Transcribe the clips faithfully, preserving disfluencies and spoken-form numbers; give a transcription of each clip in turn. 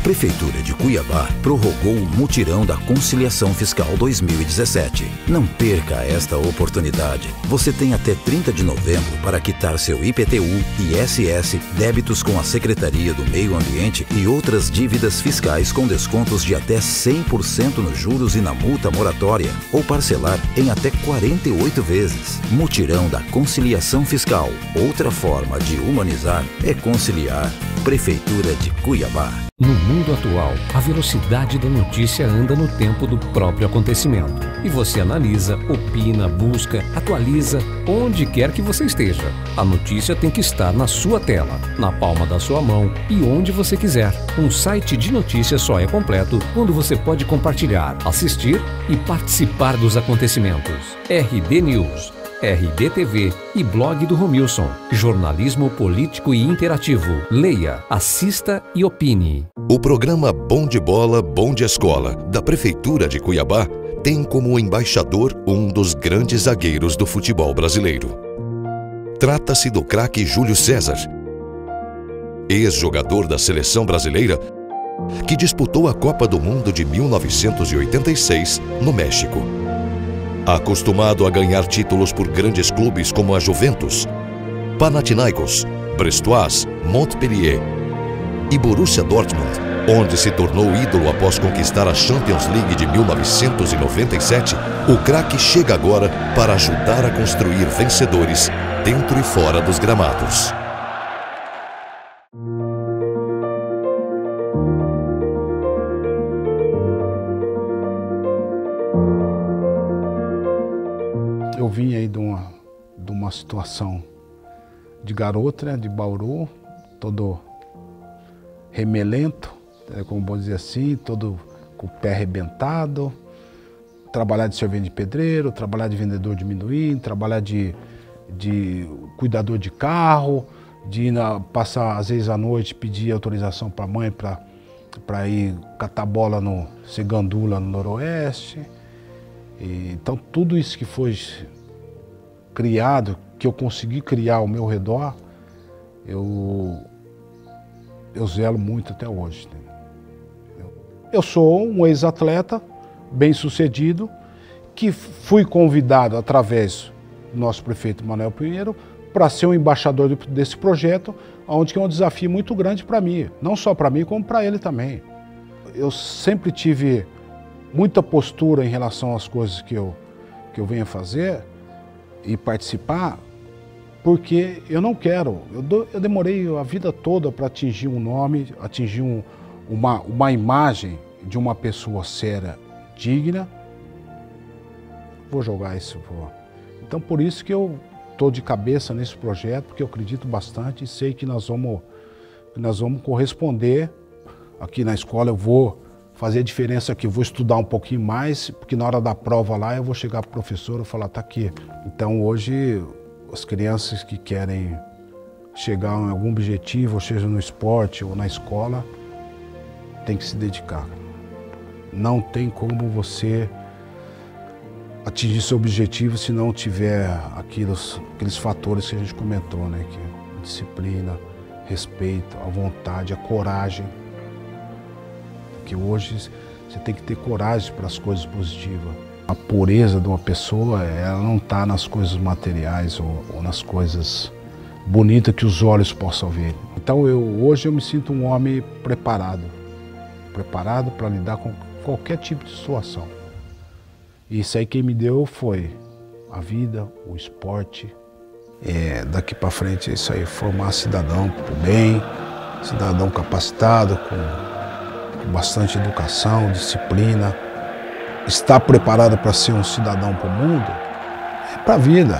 Prefeitura de Cuiabá prorrogou o Mutirão da Conciliação Fiscal dois mil e dezessete. Não perca esta oportunidade. Você tem até trinta de novembro para quitar seu I P T U, I S S, débitos com a Secretaria do Meio Ambiente e outras dívidas fiscais com descontos de até cem por cento nos juros e na multa moratória, ou parcelar em até quarenta e oito vezes. Mutirão da Conciliação Fiscal. Outra forma de humanizar é conciliar. Prefeitura de Cuiabá. No mundo atual, a velocidade da notícia anda no tempo do próprio acontecimento. E você analisa, opina, busca, atualiza, onde quer que você esteja. A notícia tem que estar na sua tela, na palma da sua mão e onde você quiser. Um site de notícias só é completo quando você pode compartilhar, assistir e participar dos acontecimentos. R D News, R D T V e blog do Romilson. Jornalismo político e interativo. Leia, assista e opine. O programa Bom de Bola, Bom de Escola, da Prefeitura de Cuiabá, tem como embaixador um dos grandes zagueiros do futebol brasileiro. Trata-se do craque Júlio César, ex-jogador da seleção brasileira, que disputou a Copa do Mundo de mil novecentos e oitenta e seis no México. Acostumado a ganhar títulos por grandes clubes como a Juventus, Panathinaikos, Brestois, Montpellier e Borussia Dortmund, onde se tornou ídolo após conquistar a Champions League de mil novecentos e noventa e sete, o craque chega agora para ajudar a construir vencedores dentro e fora dos gramados. Eu vim aí de uma, de uma situação de garoto, né, de Bauru, todo remelento, como vou dizer assim, todo com o pé arrebentado, trabalhar de servente de pedreiro, trabalhar de vendedor de amendoim, trabalhar de, de cuidador de carro, de ir na, passar às vezes à noite, pedir autorização para a mãe para ir catar bola no Segandula, no Noroeste. E, então tudo isso que foi criado, que eu consegui criar ao meu redor, eu, eu zelo muito até hoje. Eu sou um ex-atleta bem sucedido, que fui convidado através do nosso prefeito Manuel Pinheiro para ser o embaixador desse projeto, onde é um desafio muito grande para mim, não só para mim, como para ele também. Eu sempre tive muita postura em relação às coisas que eu, que eu venho fazer e participar, porque eu não quero, eu, do, eu demorei a vida toda para atingir um nome, atingir um, uma, uma imagem de uma pessoa séria, digna. Vou jogar isso, vou. Então por isso que eu estou de cabeça nesse projeto, porque eu acredito bastante e sei que nós vamos, que nós vamos corresponder. Aqui na escola eu vou fazer a diferença aqui, vou estudar um pouquinho mais, porque na hora da prova lá eu vou chegar para o professor e falar, tá aqui. Então hoje as crianças que querem chegar a algum objetivo, ou seja no esporte ou na escola, tem que se dedicar. Não tem como você atingir seu objetivo se não tiver aqueles, aqueles fatores que a gente comentou, né? Que é disciplina, respeito, a vontade, a coragem. Porque hoje você tem que ter coragem para as coisas positivas. A pureza de uma pessoa, ela não está nas coisas materiais ou, ou nas coisas bonitas que os olhos possam ver. Então eu, hoje eu me sinto um homem preparado, preparado para lidar com qualquer tipo de situação. E isso aí quem me deu foi a vida, o esporte. É, daqui para frente é isso aí, formar cidadão pro bem, cidadão capacitado, com com bastante educação, disciplina, estar preparado para ser um cidadão para o mundo, é para a vida.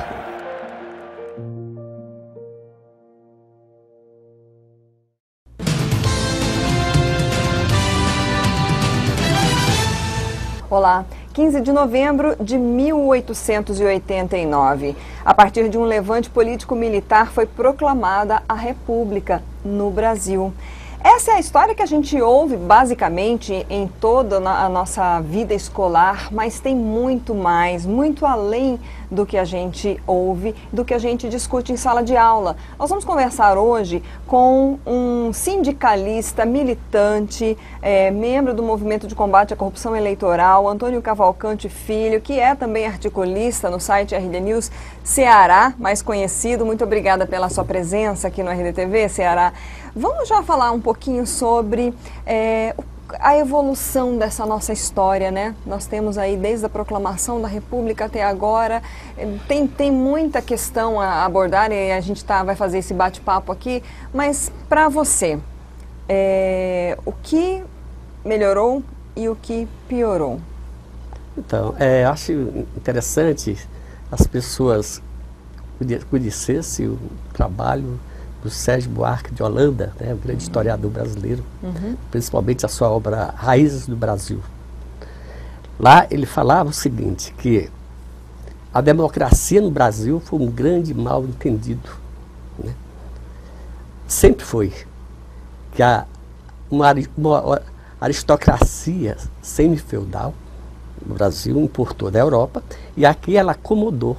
Olá, quinze de novembro de mil oitocentos e oitenta e nove. A partir de um levante político-militar foi proclamada a República no Brasil. Essa é a história que a gente ouve basicamente em toda a nossa vida escolar, mas tem muito mais, muito além do que a gente ouve, do que a gente discute em sala de aula. Nós vamos conversar hoje com um sindicalista, militante, é, membro do Movimento de Combate à Corrupção Eleitoral, Antônio Cavalcante Filho, que é também articulista no site R D News Ceará, mais conhecido. Muito obrigada pela sua presença aqui no R D T V, Ceará. Vamos já falar um pouquinho sobre é, a evolução dessa nossa história, né? Nós temos aí desde a proclamação da República até agora, tem, tem muita questão a abordar e a gente tá, vai fazer esse bate-papo aqui, mas para você, é, o que melhorou e o que piorou? Então, é, acho interessante as pessoas conhecessem o trabalho do Sérgio Buarque de Holanda, né, o grande historiador brasileiro, uhum. principalmente a sua obra Raízes do Brasil. Lá ele falava o seguinte, que a democracia no Brasil foi um grande mal entendido. Né? Sempre foi. Que a, uma, uma aristocracia semi-feudal no Brasil importou da Europa e aqui ela acomodou,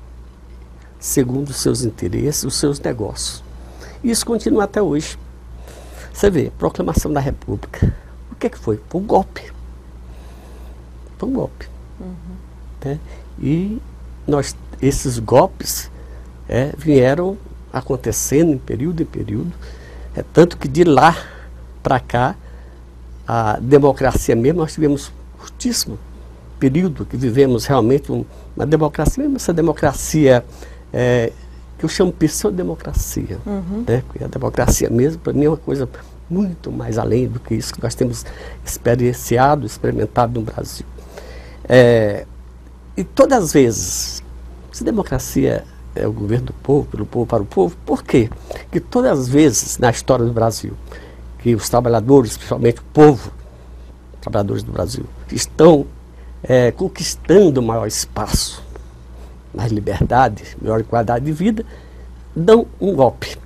segundo os seus interesses, os seus negócios. E isso continua até hoje. Você vê, proclamação da República. O que, que foi? Foi um golpe. Foi um golpe. Uhum. Né? E nós, esses golpes é, vieram acontecendo em período em período. É, tanto que de lá para cá, a democracia mesmo, nós tivemos um curtíssimo período que vivemos realmente um, uma democracia, mesmo essa democracia é, que eu chamo pseudo-democracia. Uhum. Né? Porque a democracia mesmo, para mim, é uma coisa muito mais além do que isso que nós temos experienciado, experimentado no Brasil. É, e todas as vezes, se democracia é o governo do povo, pelo povo para o povo, por quê? Que todas as vezes na história do Brasil, que os trabalhadores, principalmente o povo, trabalhadores do Brasil, estão é, conquistando maior espaço, mais liberdade, melhor qualidade de vida, dão um golpe.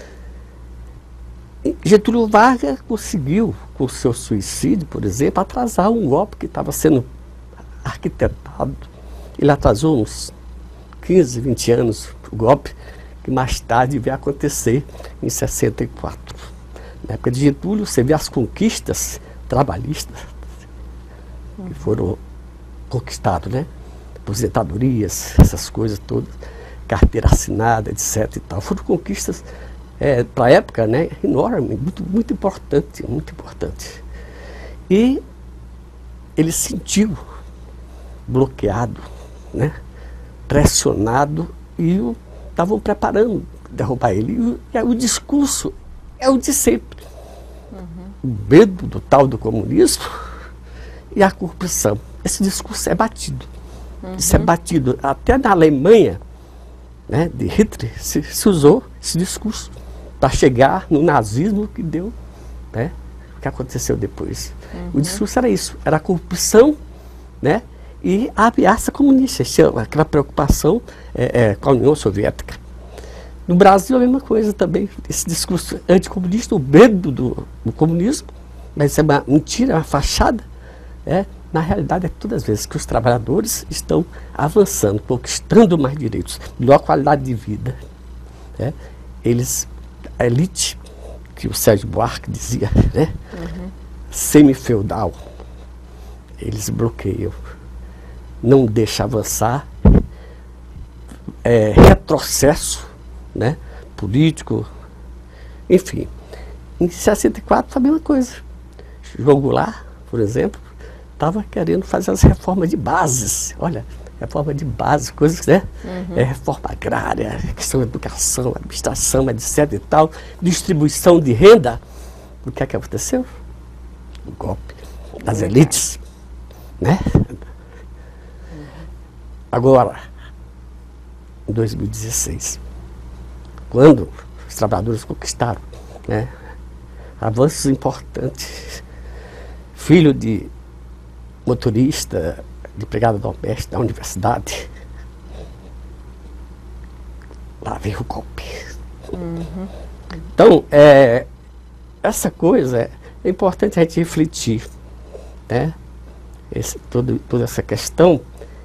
E Getúlio Vargas conseguiu, com o seu suicídio, por exemplo, atrasar um golpe que estava sendo arquitetado. Ele atrasou uns quinze, vinte anos o golpe, que mais tarde veio acontecer em sessenta e quatro. Na época de Getúlio, você vê as conquistas trabalhistas que foram conquistadas, né? Aposentadorias, essas coisas todas, carteira assinada, etc e tal. Foram conquistas, é, para a época, né, enormes, muito, muito importante, muito importante. E ele se sentiu bloqueado, né, pressionado, e estavam preparando derrubar ele. E o, e o discurso é o de sempre. Uhum. O medo do tal do comunismo e a corrupção. Esse discurso é batido. Uhum. Isso é batido. Até na Alemanha, né, de Hitler, se, se usou esse discurso para chegar no nazismo que deu, né, o que aconteceu depois. Uhum. O discurso era isso, era a corrupção, né, e a ameaça comunista, aquela preocupação é, é, com a União Soviética. No Brasil a mesma coisa também, esse discurso anticomunista, o medo do, do comunismo, mas isso é uma mentira, uma fachada, é. Na realidade, é todas as vezes que os trabalhadores estão avançando, conquistando mais direitos, melhor qualidade de vida. Né? Eles, a elite, que o Sérgio Buarque dizia, né? Uhum. Semi-feudal, eles bloqueiam, não deixam avançar, é, retrocesso, né? Político, enfim. Em sessenta e quatro foi a mesma coisa. João Goulart, por exemplo, estava querendo fazer as reformas de bases, olha, reforma de base, coisas, né? Uhum. É, reforma agrária, questão de educação, administração, etc e tal, distribuição de renda. O que é que aconteceu? O golpe das elites, né? Uhum. Agora, em dois mil e dezesseis, quando os trabalhadores conquistaram, né, avanços importantes, filho de motorista, de empregada doméstica da universidade, lá veio o golpe. Uhum. Então, é, essa coisa é, é importante a gente refletir, né? Esse, todo, toda essa questão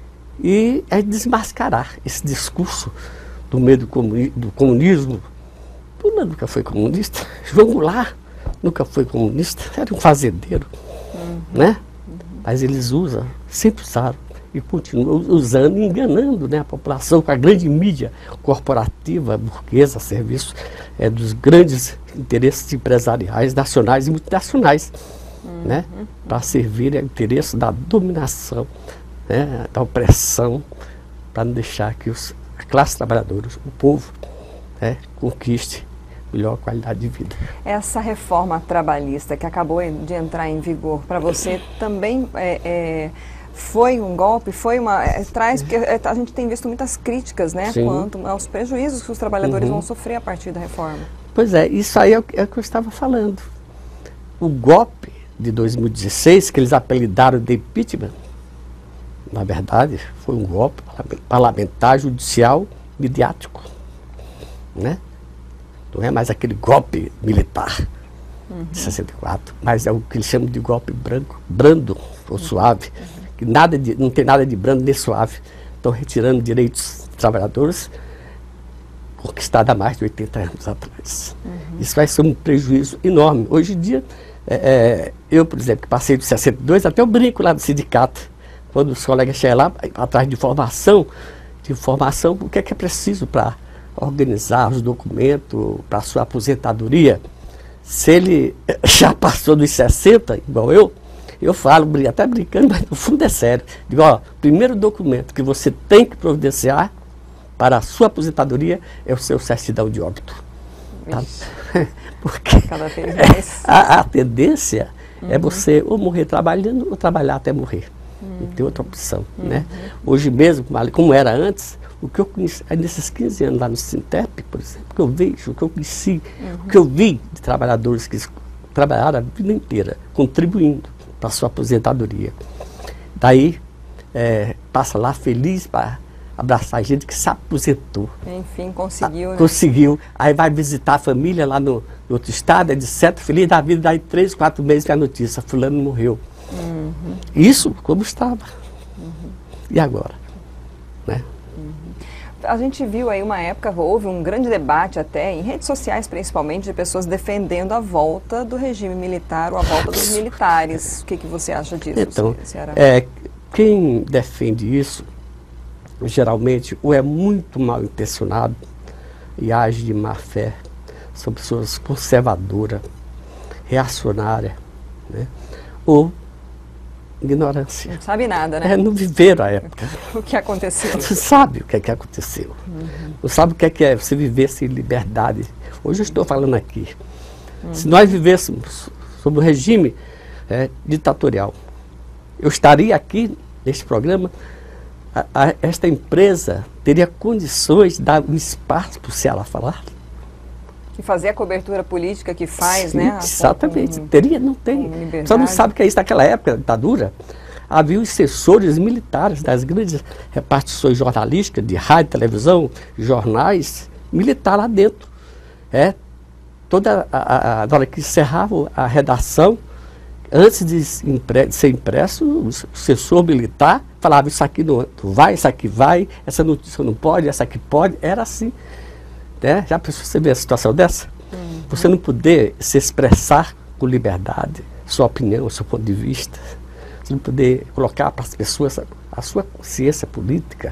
e é desmascarar esse discurso do meio do, comuni do comunismo. Lula nunca foi comunista, João Goulart nunca foi comunista, era um fazendeiro, uhum. né? Uhum. Mas eles usam, sempre usaram e continuam usando e enganando, né, a população com a grande mídia corporativa, burguesa, a serviço é, dos grandes interesses empresariais, nacionais e multinacionais, uhum. né, para servir ao interesse da dominação, né, da opressão, para não deixar que os, a classe trabalhadora, o povo, né, conquiste melhor qualidade de vida. Essa reforma trabalhista que acabou de entrar em vigor, para você também é, é, foi um golpe, foi uma... É, traz, porque a gente tem visto muitas críticas, né, Sim. quanto aos prejuízos que os trabalhadores uhum. vão sofrer a partir da reforma. Pois é, isso aí é o, é o que eu estava falando. O golpe de dois mil e dezesseis, que eles apelidaram de impeachment, na verdade, foi um golpe parlamentar, judicial, midiático, né? Não é mais aquele golpe militar uhum. de sessenta e quatro, mas é o que eles chamam de golpe branco, brando ou suave, uhum. que nada de, não tem nada de brando nem suave. Estão retirando direitos dos trabalhadores conquistados há mais de oitenta anos atrás. Uhum. Isso vai ser um prejuízo enorme. Hoje em dia, é, é, eu, por exemplo, que passei de sessenta e dois, até eu brinco lá no sindicato, quando os colegas chegam lá, atrás de informação, de informação, o que é que é preciso para organizar os documentos para sua aposentadoria. Se ele já passou dos sessenta, igual eu, eu falo, até brincando, mas no fundo é sério. Digo, ó, primeiro documento que você tem que providenciar para a sua aposentadoria é o seu certidão de óbito. Tá? Porque cada vez mais. A, a tendência uhum. é você ou morrer trabalhando ou trabalhar até morrer. Uhum. Não tem outra opção. Uhum. Né? Hoje mesmo, como era antes, o que eu conheci, nesses quinze anos lá no Sintep, por exemplo, o que eu vejo, o que eu conheci, uhum. o que eu vi de trabalhadores que trabalharam a vida inteira, contribuindo para a sua aposentadoria. Daí, é, passa lá feliz para abraçar gente que se aposentou. Enfim, conseguiu. Ah, né? Conseguiu. Aí vai visitar a família lá no, no outro estado, etcétera. Feliz da vida, daí três, quatro meses que a notícia, fulano morreu. Uhum. Isso como estava. Uhum. E agora? Né? A gente viu aí uma época, houve um grande debate até, em redes sociais principalmente, de pessoas defendendo a volta do regime militar ou a volta dos militares. O que, que você acha disso, então, Ceará? É, quem defende isso, geralmente, ou é muito mal intencionado e age de má fé, são pessoas conservadoras, reacionárias, né? Ou ignorância. Não sabe nada, né? É, não viveram a época. O que aconteceu? Você sabe o que é que aconteceu. Uhum. Não sabe o que é que é você viver sem liberdade. Hoje eu estou falando aqui. Uhum. Se nós vivêssemos sob o regime é, ditatorial, eu estaria aqui neste programa, a, a, esta empresa teria condições de dar um espaço para o Ceará falar. E fazer a cobertura política que faz, Sim, né? Exatamente. Com, Teria, não tem. Só não sabe que é isso. Naquela época da ditadura, havia os assessores militares das grandes repartições jornalísticas, de rádio, televisão, jornais, militar lá dentro. É, toda a, a, a hora que encerrava a redação, antes de, impre, de ser impresso, o assessor militar falava, isso aqui não vai, isso aqui vai, essa notícia não pode, essa aqui pode. Era assim. É, já pensou você ver a situação dessa? Uhum. Você não poder se expressar com liberdade, sua opinião, seu ponto de vista. Você não poder colocar para as pessoas a, a sua consciência política.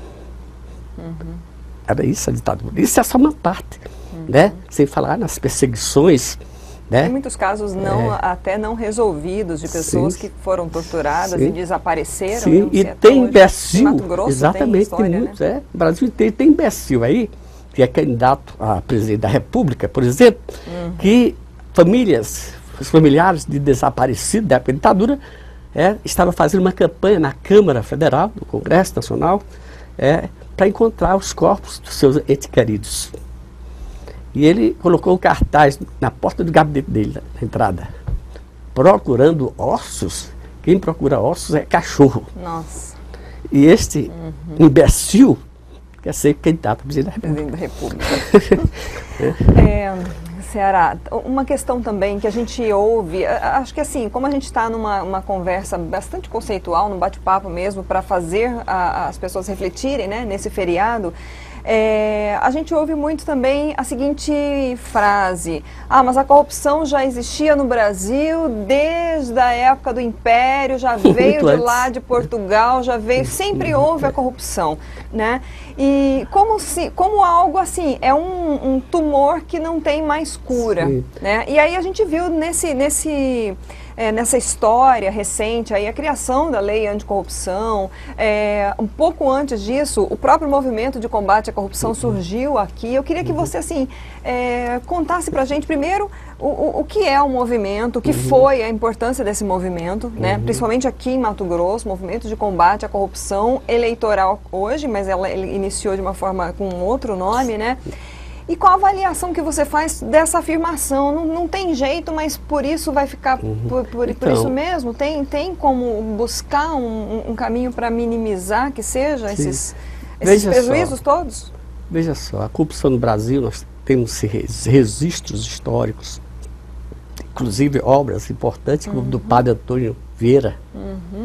Uhum. Era isso a ditadura. Isso é só uma parte, uhum. né? Sem falar nas perseguições. Né? Tem muitos casos não, é. até não resolvidos de pessoas Sim. que foram torturadas Sim. e desapareceram. Sim, e tem imbecil. Exatamente, tem, história, tem muitos. Né? É, o Brasil tem, tem imbecil aí, que é candidato a presidente da República, por exemplo, uhum. que famílias, os familiares de desaparecidos da ditadura é, estavam fazendo uma campanha na Câmara Federal, no Congresso Nacional, é, para encontrar os corpos dos seus entes queridos. E ele colocou um cartaz na porta do gabinete dele, na entrada, procurando ossos. Quem procura ossos é cachorro. Nossa. E este uhum. imbecil quer ser candidato a presidente da República. é, Ceará, uma questão também que a gente ouve, acho que assim, como a gente está numa uma conversa bastante conceitual, num bate-papo mesmo, para fazer a, as pessoas refletirem, né, nesse feriado, é, a gente ouve muito também a seguinte frase: ah, mas a corrupção já existia no Brasil desde a época do Império, já veio de lá de Portugal, já veio, sempre houve a corrupção, né? E como, se, como algo assim, é um, um tumor que não tem mais cura, sim, né? E aí a gente viu nesse, nesse, é, nessa história recente aí a criação da lei anticorrupção. É, um pouco antes disso, o próprio movimento de combate à corrupção surgiu aqui. Eu queria que você assim é, contasse pra gente primeiro o, o, o que é o movimento, o que uhum. foi a importância desse movimento, uhum. né? Principalmente aqui em Mato Grosso, movimento de combate à corrupção eleitoral hoje, mas ela ele iniciou de uma forma com outro nome, né? E qual a avaliação que você faz dessa afirmação? Não, não tem jeito, mas por isso vai ficar uhum. por, por, então, por isso mesmo? Tem, tem como buscar um, um caminho para minimizar que seja sim. esses, esses prejuízos só, todos? Veja só, a corrupção no Brasil, nós temos registros históricos, inclusive obras importantes, como uhum. do padre Antônio Vieira, uhum.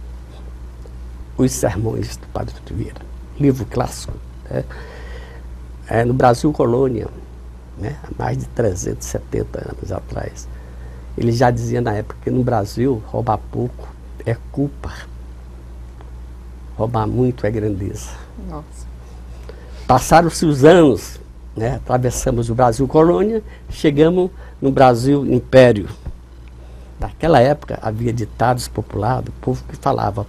os sermões do padre Antônio Vieira, livro clássico, né? É, no Brasil Colônia, né, há mais de trezentos e setenta anos atrás, ele já dizia na época que no Brasil roubar pouco é culpa, roubar muito é grandeza. Nossa. Passaram-se os anos, né, atravessamos o Brasil Colônia, chegamos no Brasil Império. Naquela época havia ditados populares do povo que falava: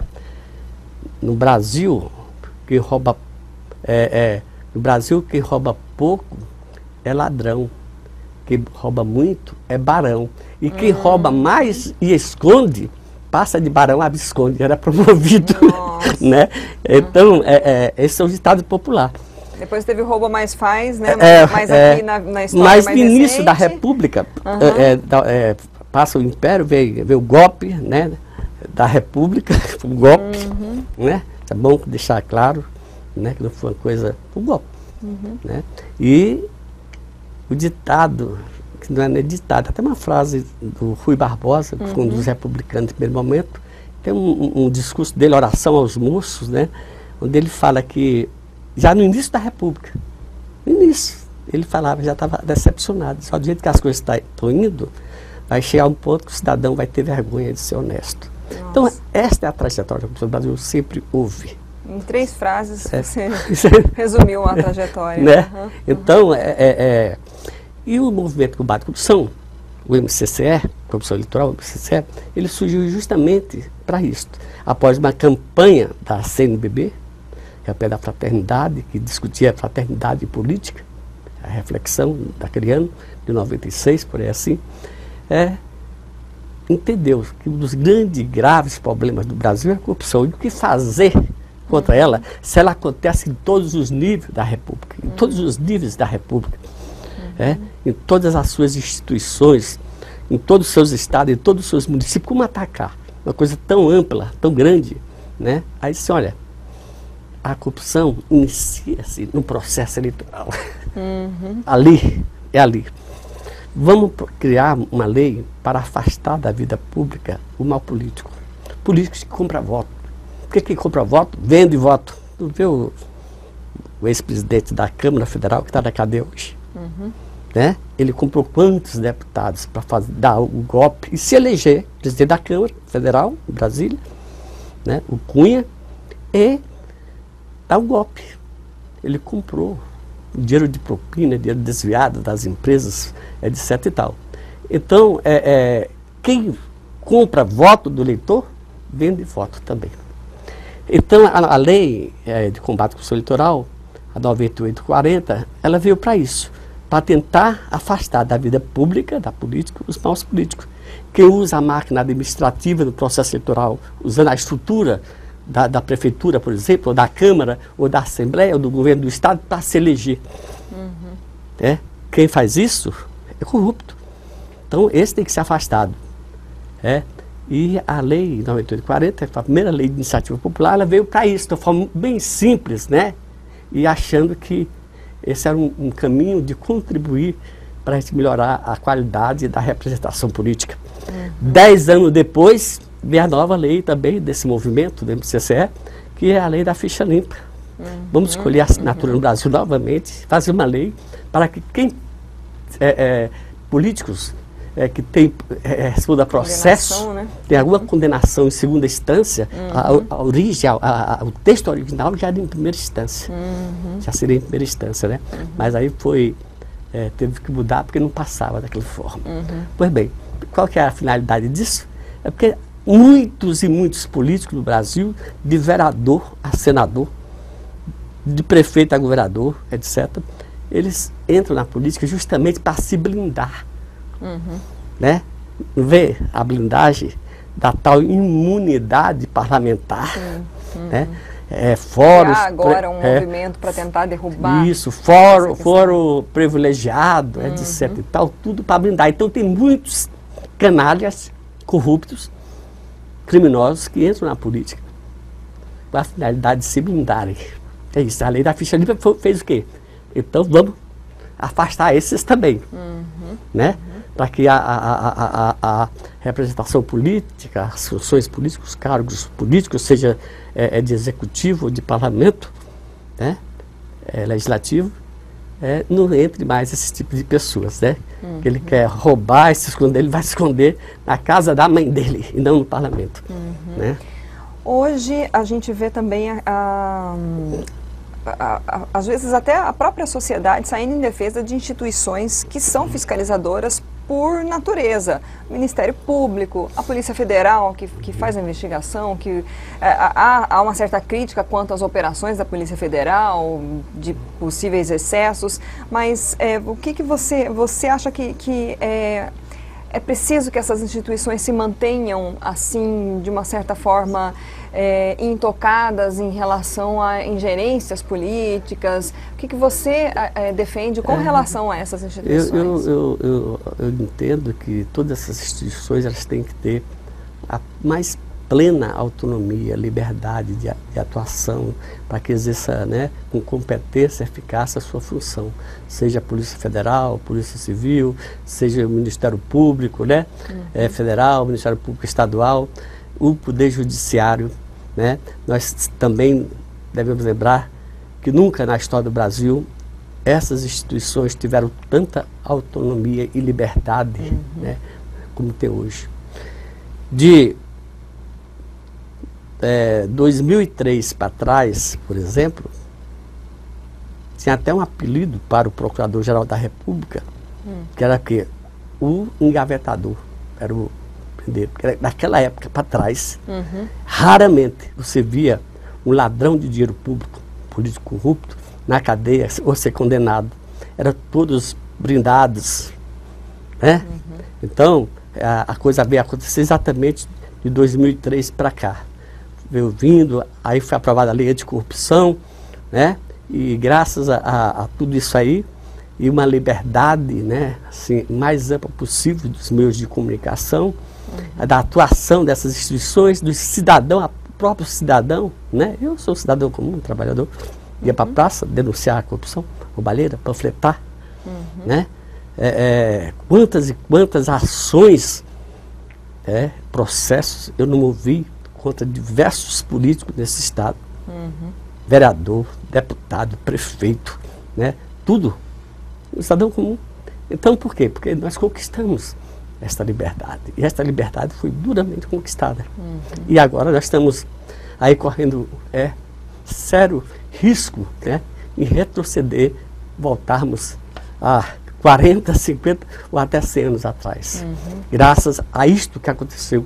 no Brasil quem rouba é, é, no Brasil, quem rouba pouco é ladrão, quem rouba muito é barão. E quem hum. rouba mais e esconde, passa de barão a visconde, era promovido. Né? Então, é, é, esse é o ditado popular. Depois teve o rouba mais faz, né? É, mais é, aqui na, na história mas mais no início recente. da República, uhum. é, da, é, passa o Império, veio, veio o golpe, né, da República, o golpe, uhum. né? É bom deixar claro, né, que não foi uma coisa, foi um golpe. Uhum. Né? E o ditado, que não é nem ditado, até uma frase do Rui Barbosa, que uhum. foi um dos republicanos no primeiro momento, tem um, um discurso dele, Oração aos Moços, né, onde ele fala que, já no início da República, no início, ele falava, já estava decepcionado, só do jeito que as coisas estão indo, vai chegar um ponto que o cidadão vai ter vergonha de ser honesto. Nossa. Então, esta é a trajetória que o Brasil sempre houve. Em três frases, é. você resumiu a trajetória. Né? Uhum. Então, é, é, é, e o movimento de combate à corrupção, o M C C E, Corrupção Eleitoral, o M C C E, ele surgiu justamente para isso. Após uma campanha da C N B B, campanha da fraternidade, que discutia a fraternidade política, a reflexão daquele ano, de noventa e seis, por aí assim, é, entendeu que um dos grandes e graves problemas do Brasil é a corrupção. E o que fazer contra uhum. ela, se ela acontece em todos os níveis da República, em uhum. todos os níveis da República, uhum. é, em todas as suas instituições, em todos os seus estados, em todos os seus municípios, como atacar? Uma coisa tão ampla, tão grande, né? Aí você olha, a corrupção inicia-se no processo eleitoral. Uhum. Ali, é ali. Vamos criar uma lei para afastar da vida pública o mal político. Políticos que compram voto. Por que que compra voto? Vende voto. Tu vê o, o ex-presidente da Câmara Federal, que está na cadeia hoje. Uhum. Né? Ele comprou quantos deputados para dar o golpe e se eleger presidente da Câmara Federal, em Brasília, né? O Cunha, e dar o golpe. Ele comprou dinheiro de propina, dinheiro desviado das empresas, etc e tal. Então, é, é, quem compra voto do eleitor, vende voto também. Então, a, a lei é, de combate à corrupção eleitoral, a noventa e oito quarenta, ela veio para isso, para tentar afastar da vida pública, da política, os maus políticos. Quem usa a máquina administrativa do processo eleitoral, usando a estrutura da, da prefeitura, por exemplo, ou da Câmara, ou da Assembleia, ou do governo do Estado, para se eleger. Uhum. É? Quem faz isso é corrupto. Então, esse tem que ser afastado. É? E a lei noventa e oito quarenta, a primeira lei de iniciativa popular, ela veio para isso, de uma forma bem simples, né? E achando que esse era um, um caminho de contribuir para a gente melhorar a qualidade da representação política. Uhum. Dez anos depois, vem a nova lei também desse movimento, do M C C E, que é a lei da ficha limpa. Uhum. Vamos escolher a assinatura uhum. no Brasil novamente, fazer uma lei para que quem, é, é, políticos é, que tem, é, responda a processo, né? Tem alguma uhum. condenação em segunda instância, uhum. a, a origem, a, a, o texto original já era em primeira instância, uhum. já seria em primeira instância, né? Uhum. Mas aí foi, é, teve que mudar porque não passava daquela forma. Uhum. Pois bem, qual que é a finalidade disso? É porque muitos e muitos políticos no Brasil, de vereador a senador, de prefeito a governador, etcétera, eles entram na política justamente para se blindar. Uhum. Né? Vê a blindagem da tal imunidade parlamentar. Uhum. Né? É, fóruns, Há agora um é, movimento para tentar derrubar. Isso, fórum, fórum privilegiado, uhum. etcétera e tal, tudo para blindar. Então tem muitos canalhas corruptos, criminosos que entram na política com a finalidade de se blindarem. É isso, a lei da ficha limpa fez o quê? Então vamos afastar esses também, uhum. né? Uhum. Para que a, a, a, a, a representação política, as funções políticas, os cargos políticos, seja é, é de executivo ou de parlamento, né? É, legislativo, é, não entre mais esse tipo de pessoas, né? Uhum. Que ele quer roubar e se esconder, ele vai se esconder na casa da mãe dele e não no parlamento, uhum. né? Hoje a gente vê também a, a, a, a, às vezes até a própria sociedade saindo em defesa de instituições que são fiscalizadoras por natureza. O Ministério Público, a Polícia Federal, que, que faz a investigação, que é, há, há uma certa crítica quanto às operações da Polícia Federal, de possíveis excessos, mas é, o que, que você, você acha que, que é, é preciso que essas instituições se mantenham assim, de uma certa forma, é, intocadas em relação a ingerências políticas? O que, que você é, defende com é, relação a essas instituições? Eu, eu, eu, eu, eu entendo que todas essas instituições elas têm que ter a mais plena autonomia, liberdade de, de atuação, para que exerça, né, com competência, eficácia a sua função. Seja a Polícia Federal, Polícia Civil, seja o Ministério Público, né, uhum. é, Federal, Ministério Público Estadual, o Poder Judiciário, né. Nós também devemos lembrar que nunca na história do Brasil essas instituições tiveram tanta autonomia e liberdade, uhum. né, como tem hoje. De É, dois mil e três para trás, por exemplo, tinha até um apelido para o Procurador-Geral da República, hum. que era que o engavetador, era o porque naquela época para trás, uhum. raramente você via um ladrão de dinheiro público, político corrupto, na cadeia ou ser condenado. Eram todos blindados, né? Uhum. Então, a, a coisa veio acontecer exatamente de dois mil e três para cá. Veio vindo, aí foi aprovada a lei anticorrupção, né? E graças a, a, a tudo isso aí, e uma liberdade, né, assim, mais ampla possível dos meios de comunicação, uhum. da atuação dessas instituições, do cidadão, o próprio cidadão, né? Eu sou um cidadão comum, um trabalhador, ia uhum. para a praça denunciar a corrupção, roubalheira, panfletar, uhum. né? É, é, quantas e quantas ações, é, processos eu não ouvi contra diversos políticos nesse estado, uhum. vereador, deputado, prefeito, né? Tudo, o cidadão comum. Então por quê? Porque nós conquistamos esta liberdade, e esta liberdade foi duramente conquistada. Uhum. E agora nós estamos aí correndo é, sério risco, né, em retroceder, voltarmos a quarenta, cinquenta ou até cem anos atrás. Uhum. Graças a isto que aconteceu,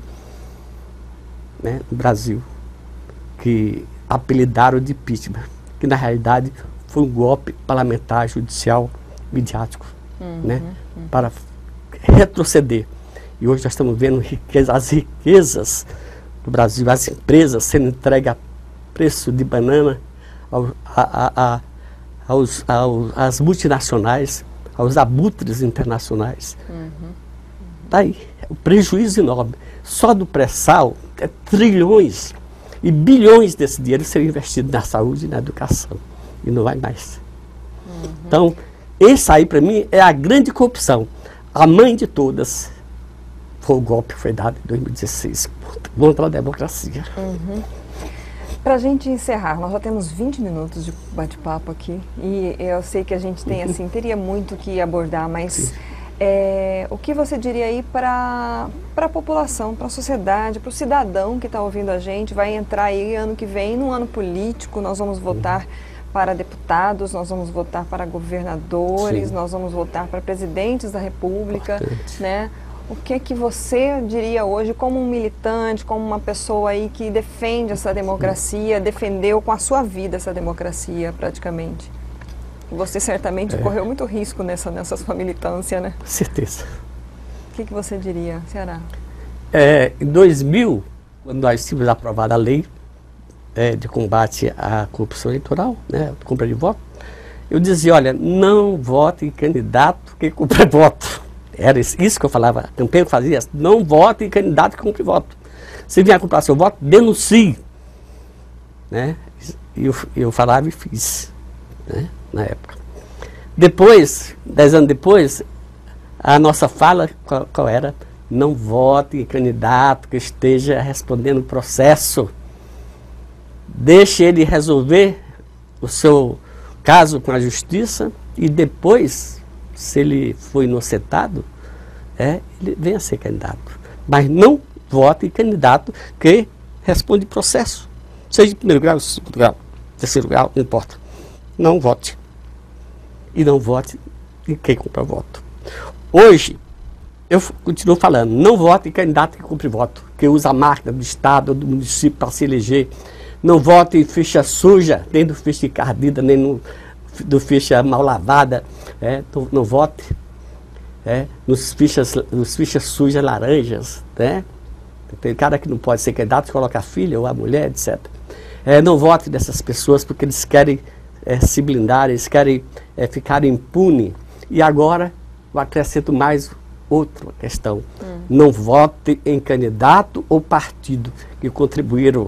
né, no Brasil, que apelidaram de impeachment, que na realidade foi um golpe parlamentar, judicial, midiático, uhum, né, uhum. para retroceder. E hoje nós estamos vendo riqueza, as riquezas do Brasil, as empresas sendo entregues a preço de banana ao, a, a, a, aos, aos, às multinacionais, aos abutres internacionais. Uhum. Daí, o prejuízo enorme. Só do pré-sal, é trilhões e bilhões desse dinheiro seriam investidos na saúde e na educação. E não vai mais. Uhum. Então, esse aí, para mim, é a grande corrupção. A mãe de todas foi o golpe que foi dado em dois mil e dezesseis contra a democracia. Uhum. Para a gente encerrar, nós já temos vinte minutos de bate-papo aqui e eu sei que a gente tem, assim, teria muito que abordar, mas é, o que você diria aí para a população, para a sociedade, para o cidadão que está ouvindo a gente, vai entrar aí ano que vem, num ano político, nós vamos votar para deputados, nós vamos votar para governadores, Sim. nós vamos votar para presidentes da República, Importante. né? O que que você diria hoje como um militante, como uma pessoa aí que defende essa democracia, defendeu com a sua vida essa democracia praticamente? Você certamente é. correu muito risco nessa, nessa sua militância, né? Com certeza. O que que você diria, Ceará? É, em dois mil, quando nós tínhamos aprovado a lei é, de combate à corrupção eleitoral, né, compra de voto, eu dizia, olha, não vote em candidato que compra voto. Era isso que eu falava, a campanha que fazia, não vote em candidato que cumpre voto. Se vier comprar seu voto, denuncie. Né? E eu, eu falava e fiz, né? Na época. Depois, dez anos depois, a nossa fala, qual, qual era? Não vote em candidato que esteja respondendo o processo. Deixe ele resolver o seu caso com a justiça e depois, se ele foi inocentado, é, ele venha a ser candidato. Mas não vote em candidato que responde processo. Seja de primeiro grau, segundo grau, terceiro grau, não importa. Não vote. E não vote em quem compra voto. Hoje, eu continuo falando, não vote em candidato que cumpre voto, que usa a máquina do Estado ou do município para se eleger. Não vote em ficha suja, nem do ficha encardida, nem no do ficha mal lavada, é, não, não vote é, nos, fichas, nos fichas sujas laranjas, né? Tem cara que não pode ser candidato, coloca a filha ou a mulher, etcétera. É, não vote dessas pessoas porque eles querem é, se blindar, eles querem é, ficar impune. E agora eu acrescento mais outra questão. Hum. Não vote em candidato ou partido que contribuíram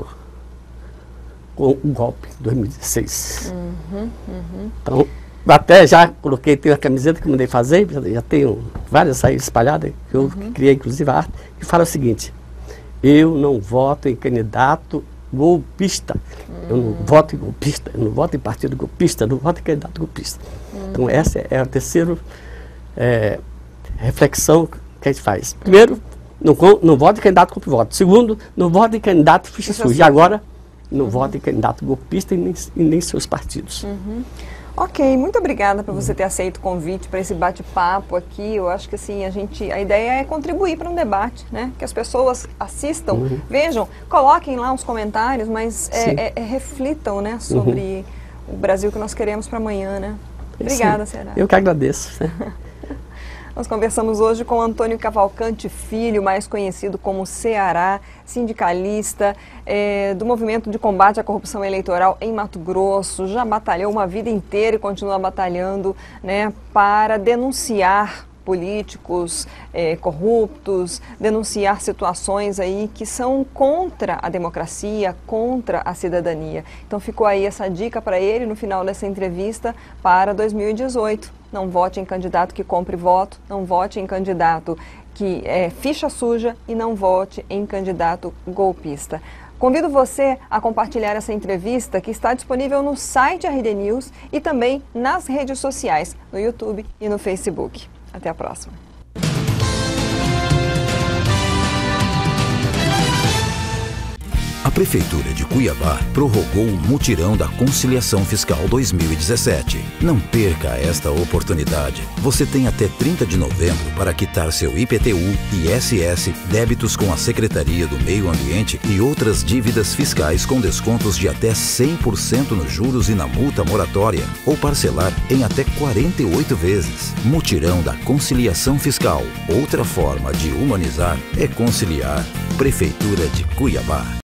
com o golpe de dois mil e dezesseis. Uhum, uhum. Então, até já coloquei, tenho a camiseta que mandei fazer, já tenho várias aí espalhadas, que eu uhum. criei inclusive a arte, que fala o seguinte, eu não voto em candidato golpista, uhum. eu não voto em golpista, eu não voto em partido golpista, eu não voto em candidato golpista. Uhum. Então essa é a terceira é, reflexão que a gente faz. Primeiro, não, não voto em candidato contra voto. Segundo, não voto em candidato ficha suja. E agora, não uhum. voto em candidato golpista e nem, e nem seus partidos. Uhum. Ok, muito obrigada por você ter aceito o convite para esse bate-papo aqui. Eu acho que assim, a gente, a ideia é contribuir para um debate, né? Que as pessoas assistam, uhum. vejam, coloquem lá os comentários, mas é, é, é, reflitam, né, sobre uhum. o Brasil que nós queremos para amanhã, né? Obrigada, Ceará. Eu que agradeço. Né? Nós conversamos hoje com Antônio Cavalcante Filho, mais conhecido como Ceará, sindicalista é, do Movimento de Combate à Corrupção Eleitoral em Mato Grosso. Já batalhou uma vida inteira e continua batalhando, né, para denunciar políticos é, corruptos, denunciar situações aí que são contra a democracia, contra a cidadania. Então ficou aí essa dica para ele no final dessa entrevista para dois mil e dezoito. Não vote em candidato que compre voto, não vote em candidato que é ficha suja e não vote em candidato golpista. Convido você a compartilhar essa entrevista que está disponível no site R D News e também nas redes sociais, no YouTube e no Facebook. Até a próxima. A Prefeitura de Cuiabá prorrogou o mutirão da Conciliação Fiscal dois mil e dezessete. Não perca esta oportunidade. Você tem até trinta de novembro para quitar seu I P T U, I S S, débitos com a Secretaria do Meio Ambiente e outras dívidas fiscais com descontos de até cem por cento nos juros e na multa moratória, ou parcelar em até quarenta e oito vezes. Mutirão da Conciliação Fiscal. Outra forma de humanizar é conciliar. Prefeitura de Cuiabá.